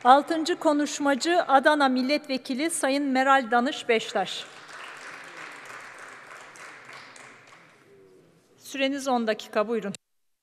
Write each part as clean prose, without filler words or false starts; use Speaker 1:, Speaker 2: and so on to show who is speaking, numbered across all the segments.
Speaker 1: Altıncı konuşmacı Adana Milletvekili Sayın Meral Danış Beştaş. Süreniz 10 dakika, buyurun.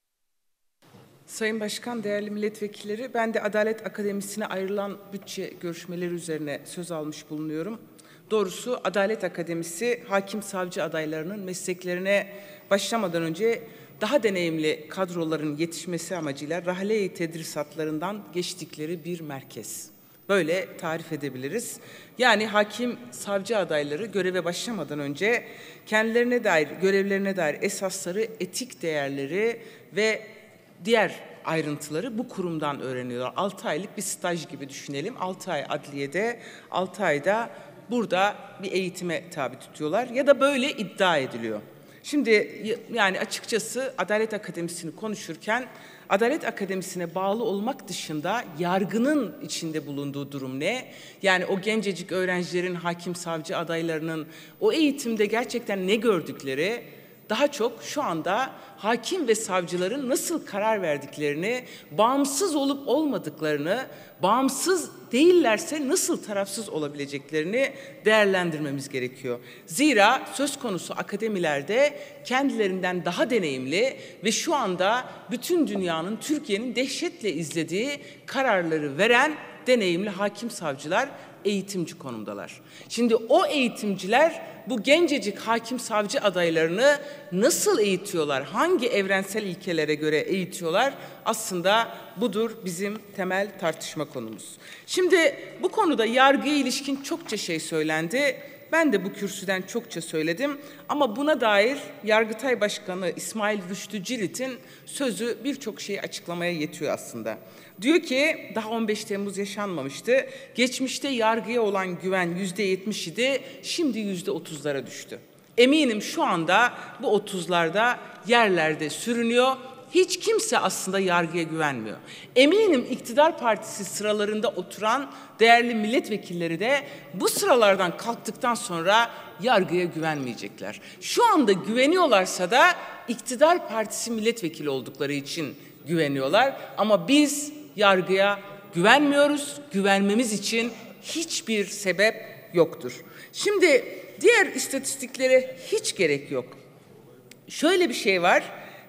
Speaker 2: Sayın Başkan, değerli milletvekilleri, ben de Adalet Akademisi'ne ayrılan bütçe görüşmeleri üzerine söz almış bulunuyorum. Doğrusu Adalet Akademisi, hakim savcı adaylarının mesleklerine başlamadan önce daha deneyimli kadroların yetişmesi amacıyla rahle-i tedrisatlarından geçtikleri bir merkez. Böyle tarif edebiliriz. Yani hakim savcı adayları göreve başlamadan önce kendilerine dair, görevlerine dair esasları, etik değerleri ve diğer ayrıntıları bu kurumdan öğreniyorlar. 6 aylık bir staj gibi düşünelim. 6 ay adliyede, 6 ayda burada bir eğitime tabi tutuyorlar ya da böyle iddia ediliyor. Şimdi yani açıkçası Adalet Akademisi'ni konuşurken Adalet Akademisi'ne bağlı olmak dışında yargının içinde bulunduğu durum ne? Yani o gencecik öğrencilerin, hakim savcı adaylarının o eğitimde gerçekten ne gördükleri, daha çok şu anda hakim ve savcıların nasıl karar verdiklerini, bağımsız olup olmadıklarını, bağımsız değillerse nasıl tarafsız olabileceklerini değerlendirmemiz gerekiyor. Zira söz konusu akademilerde kendilerinden daha deneyimli ve şu anda bütün dünyanın, Türkiye'nin dehşetle izlediği kararları veren deneyimli hakim savcılar eğitimci konumdalar. Şimdi o eğitimciler bu gencecik hakim savcı adaylarını nasıl eğitiyorlar? Hangi evrensel ilkelere göre eğitiyorlar? Aslında budur bizim temel tartışma konumuz. Şimdi bu konuda yargıya ilişkin çokça şey söylendi. Ben de bu kürsüden çokça söyledim ama buna dair Yargıtay Başkanı İsmail Rüştü Cirit'in sözü birçok şeyi açıklamaya yetiyor aslında. Diyor ki daha 15 Temmuz yaşanmamıştı. Geçmişte yargıya olan güven %70 idi, şimdi %30'lara düştü. Eminim şu anda bu 30'larda yerlerde sürünüyor. Hiç kimse aslında yargıya güvenmiyor. Eminim iktidar partisi sıralarında oturan değerli milletvekilleri de bu sıralardan kalktıktan sonra yargıya güvenmeyecekler. Şu anda güveniyorlarsa da iktidar partisi milletvekili oldukları için güveniyorlar. Ama biz yargıya güvenmiyoruz. Güvenmemiz için hiçbir sebep yoktur. Şimdi diğer istatistiklere hiç gerek yok. Şöyle bir şey var.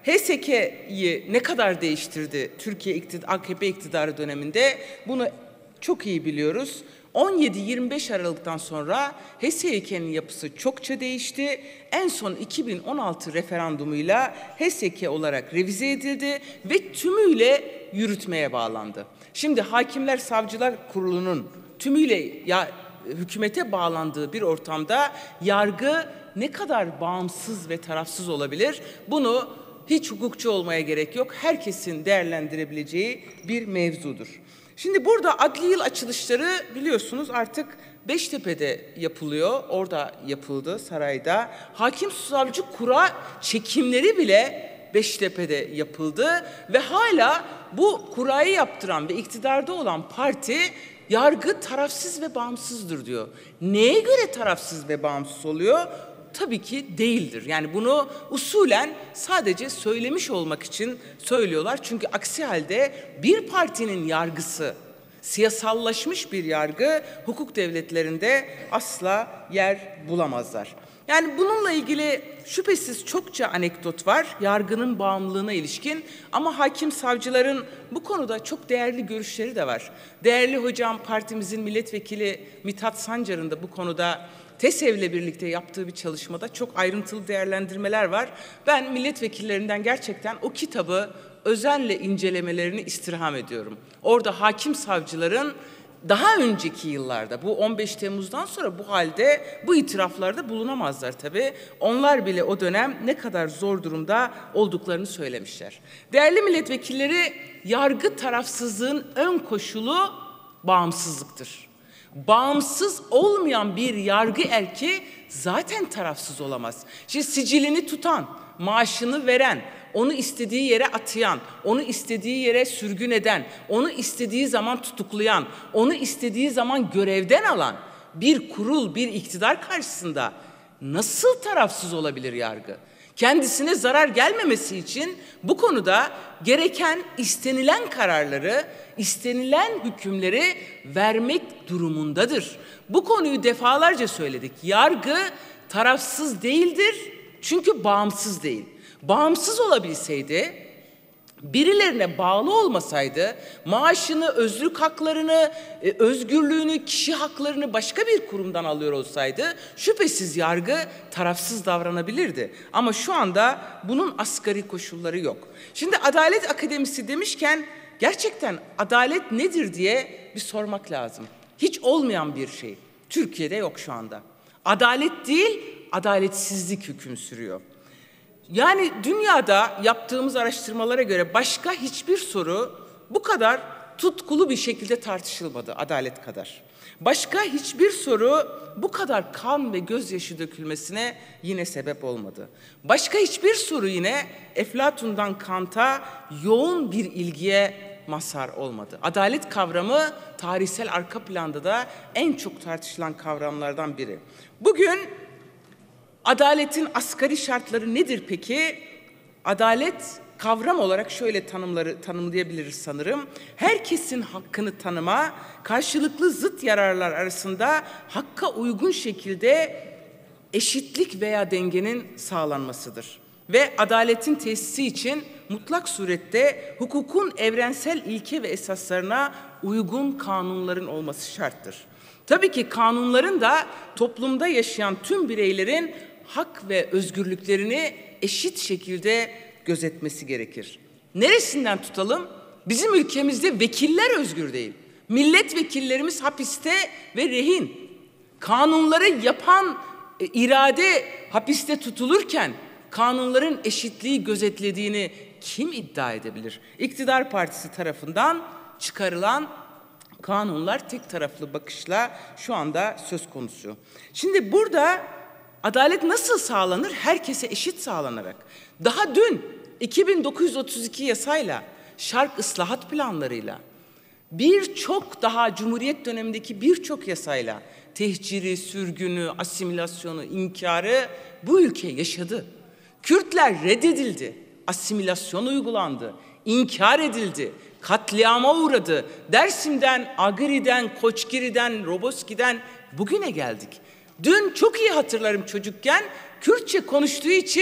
Speaker 2: HSK'yi ne kadar değiştirdi Türkiye AKP iktidarı döneminde, bunu çok iyi biliyoruz. 17-25 Aralık'tan sonra HSYK'nin yapısı çokça değişti. En son 2016 referandumuyla HSYK olarak revize edildi ve tümüyle yürütmeye bağlandı. Şimdi Hakimler Savcılar Kurulu'nun tümüyle hükümete bağlandığı bir ortamda yargı ne kadar bağımsız ve tarafsız olabilir? Bunu hiç hukukçu olmaya gerek yok. Herkesin değerlendirebileceği bir mevzudur. Şimdi burada adli yıl açılışları biliyorsunuz artık Beştepe'de yapılıyor. Orada yapıldı, sarayda. Hakim savcı kura çekimleri bile Beştepe'de yapıldı ve hala bu kurayı yaptıran ve iktidarda olan parti yargı tarafsız ve bağımsızdır diyor. Neye göre tarafsız ve bağımsız oluyor? Tabii ki değildir. Yani bunu usulen sadece söylemiş olmak için söylüyorlar. Çünkü aksi halde bir partinin yargısı, siyasallaşmış bir yargı hukuk devletlerinde asla yer bulamazlar. Yani bununla ilgili şüphesiz çokça anekdot var yargının bağımlılığına ilişkin ama hakim savcıların bu konuda çok değerli görüşleri de var. Değerli hocam partimizin milletvekili Mithat Sancar'ın da bu konuda TESEV'le birlikte yaptığı bir çalışmada çok ayrıntılı değerlendirmeler var. Ben milletvekillerinden gerçekten o kitabı özenle incelemelerini istirham ediyorum. Orada hakim savcıların daha önceki yıllarda, bu 15 Temmuz'dan sonra bu halde, bu itiraflarda bulunamazlar tabii. Onlar bile o dönem ne kadar zor durumda olduklarını söylemişler. Değerli milletvekilleri, yargı tarafsızlığın ön koşulu bağımsızlıktır. Bağımsız olmayan bir yargı erki zaten tarafsız olamaz. Şimdi sicilini tutan, maaşını veren, onu istediği yere atayan, onu istediği yere sürgün eden, onu istediği zaman tutuklayan, onu istediği zaman görevden alan bir kurul, bir iktidar karşısında nasıl tarafsız olabilir yargı? Kendisine zarar gelmemesi için bu konuda gereken, istenilen kararları istenilen hükümleri vermek durumundadır. Bu konuyu defalarca söyledik. Yargı tarafsız değildir çünkü bağımsız değil. Bağımsız olabilseydi, birilerine bağlı olmasaydı, maaşını, özlük haklarını, özgürlüğünü, kişi haklarını başka bir kurumdan alıyor olsaydı şüphesiz yargı tarafsız davranabilirdi. Ama şu anda bunun asgari koşulları yok. Şimdi Adalet Akademisi demişken gerçekten adalet nedir diye bir sormak lazım. Hiç olmayan bir şey. Türkiye'de yok şu anda. Adalet değil, adaletsizlik hüküm sürüyor. Yani dünyada yaptığımız araştırmalara göre başka hiçbir soru bu kadar tutkulu bir şekilde tartışılmadı adalet kadar. Başka hiçbir soru bu kadar kan ve gözyaşı dökülmesine yine sebep olmadı. Başka hiçbir soru yine Eflatun'dan Kant'a yoğun bir ilgiye mazhar olmadı. Adalet kavramı tarihsel arka planda da en çok tartışılan kavramlardan biri. Bugün adaletin asgari şartları nedir peki? Adalet kavram olarak şöyle tanımlayabiliriz sanırım. Herkesin hakkını tanıma, karşılıklı zıt yararlar arasında hakka uygun şekilde eşitlik veya dengenin sağlanmasıdır. Ve adaletin tesisi için mutlak surette hukukun evrensel ilke ve esaslarına uygun kanunların olması şarttır. Tabii ki kanunların da toplumda yaşayan tüm bireylerin hak ve özgürlüklerini eşit şekilde gözetmesi gerekir. Neresinden tutalım? Bizim ülkemizde vekiller özgür değil. Milletvekillerimiz hapiste ve rehin. Kanunları yapan irade hapiste tutulurken kanunların eşitliği gözetlediğini kim iddia edebilir? İktidar partisi tarafından çıkarılan kanunlar tek taraflı bakışla şu anda söz konusu. Şimdi burada adalet nasıl sağlanır? Herkese eşit sağlanarak. Daha dün 2932 yasayla, şark ıslahat planlarıyla, birçok daha Cumhuriyet dönemindeki birçok yasayla tehciri, sürgünü, asimilasyonu, inkarı bu ülke yaşadı. Kürtler reddedildi, asimilasyon uygulandı, inkar edildi, katliama uğradı. Dersim'den, Agri'den, Koçgiri'den, Roboski'den bugüne geldik. Dün çok iyi hatırlarım çocukken Kürtçe konuştuğu için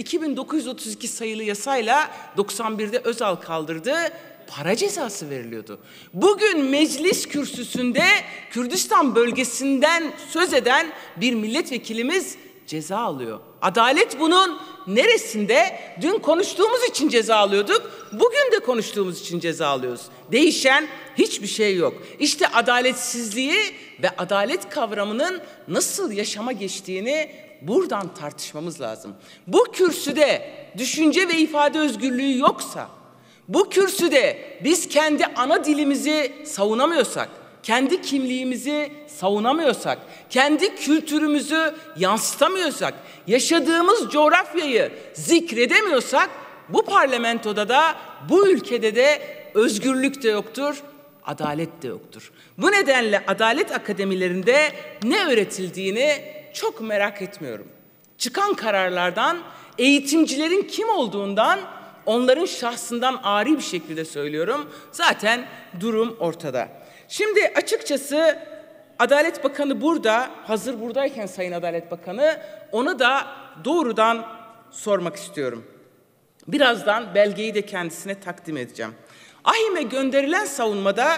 Speaker 2: 2932 sayılı yasayla 91'de Özal kaldırdı, para cezası veriliyordu. Bugün meclis kürsüsünde Kürdistan bölgesinden söz eden bir milletvekilimiz ceza alıyor. Adalet bunun neresinde? Dün konuştuğumuz için ceza alıyorduk, bugün de konuştuğumuz için ceza alıyoruz. Değişen hiçbir şey yok. İşte adaletsizliği ve adalet kavramının nasıl yaşama geçtiğini buradan tartışmamız lazım. Bu kürsüde düşünce ve ifade özgürlüğü yoksa, bu kürsüde biz kendi ana dilimizi savunamıyorsak, kendi kimliğimizi savunamıyorsak, kendi kültürümüzü yansıtamıyorsak, yaşadığımız coğrafyayı zikredemiyorsak, bu parlamentoda da, bu ülkede de özgürlük de yoktur, adalet de yoktur. Bu nedenle adalet akademilerinde ne öğretildiğini çok merak etmiyorum. Çıkan kararlardan, eğitimcilerin kim olduğundan, onların şahsından ari bir şekilde söylüyorum. Zaten durum ortada. Şimdi açıkçası Adalet Bakanı burada, hazır buradayken Sayın Adalet Bakanı, onu da doğrudan sormak istiyorum. Birazdan belgeyi de kendisine takdim edeceğim. AİHM'e gönderilen savunmada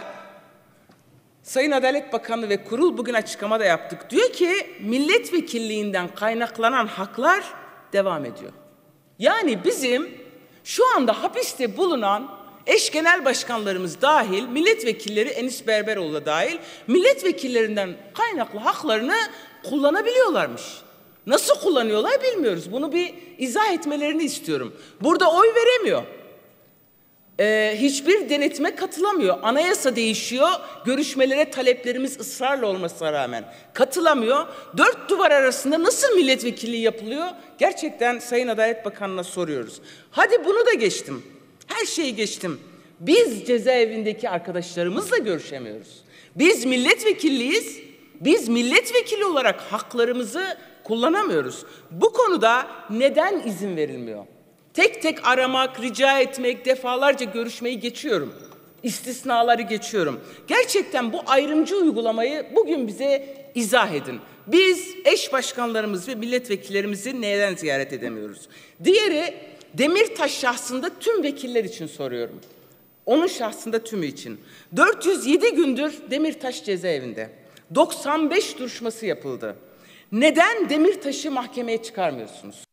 Speaker 2: Sayın Adalet Bakanı ve kurul bugün açıklama da yaptık. Diyor ki milletvekilliğinden kaynaklanan haklar devam ediyor. Yani bizim şu anda hapiste bulunan eş genel başkanlarımız dahil, milletvekilleri Enis Berberoğlu da dahil, milletvekillerinden kaynaklı haklarını kullanabiliyorlarmış. Nasıl kullanıyorlar bilmiyoruz. Bunu bir izah etmelerini istiyorum. Burada oy veremiyor. Hiçbir denetime katılamıyor. Anayasa değişiyor. Görüşmelere taleplerimiz ısrarla olmasına rağmen katılamıyor. Dört duvar arasında nasıl milletvekilliği yapılıyor? Gerçekten Sayın Adalet Bakanı'na soruyoruz. Hadi bunu da geçtim. Her şeyi geçtim. Biz cezaevindeki arkadaşlarımızla görüşemiyoruz. Biz milletvekilliyiz. Biz milletvekili olarak haklarımızı kullanamıyoruz. Bu konuda neden izin verilmiyor? Tek tek aramak, rica etmek, defalarca görüşmeyi geçiyorum. İstisnaları geçiyorum. Gerçekten bu ayrımcı uygulamayı bugün bize izah edin. Biz eş başkanlarımız ve milletvekillerimizi neden ziyaret edemiyoruz? Diğeri, Demirtaş şahsında tüm vekiller için soruyorum. Onun şahsında tümü için. 407 gündür Demirtaş cezaevinde. 95 duruşması yapıldı. Neden Demirtaş'ı mahkemeye çıkarmıyorsunuz?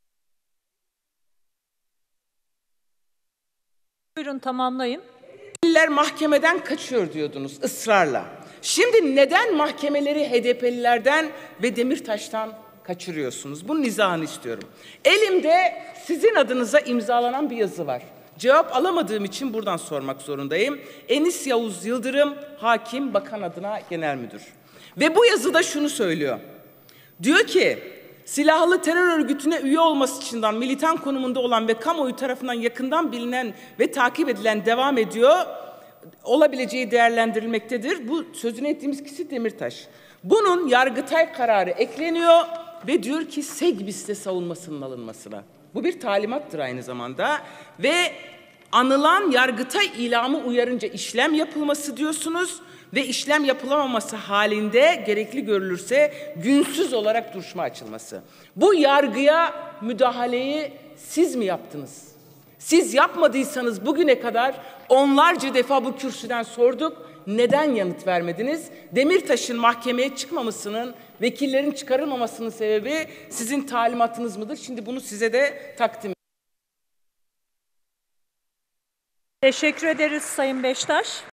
Speaker 1: Buyurun tamamlayın.
Speaker 2: Vekiller mahkemeden kaçıyor diyordunuz ısrarla. Şimdi neden mahkemeleri HDP'lilerden ve Demirtaş'tan kaçırıyorsunuz? Bunun izahını istiyorum. Elimde sizin adınıza imzalanan bir yazı var. Cevap alamadığım için buradan sormak zorundayım. Enis Yavuz Yıldırım, hakim, bakan adına genel müdür. Ve bu yazıda şunu söylüyor. Diyor ki, silahlı terör örgütüne üye olması için militan konumunda olan ve kamuoyu tarafından yakından bilinen ve takip edilen devam ediyor, olabileceği değerlendirilmektedir. Bu sözünü ettiğimiz kişi Demirtaş. Bunun Yargıtay kararı ekleniyor ve diyor ki Segbis'te savunmasının alınmasına. Bu bir talimattır aynı zamanda ve anılan Yargıtay ilamı uyarınca işlem yapılması diyorsunuz ve işlem yapılamaması halinde gerekli görülürse günsüz olarak duruşma açılması. Bu yargıya müdahaleyi siz mi yaptınız? Siz yapmadıysanız bugüne kadar onlarca defa bu kürsüden sorduk. Neden yanıt vermediniz? Demirtaş'ın mahkemeye çıkmamasının, vekillerin çıkarılmamasının sebebi sizin talimatınız mıdır? Şimdi bunu size de takdim ediyorum.
Speaker 1: Teşekkür ederiz Sayın Beştaş.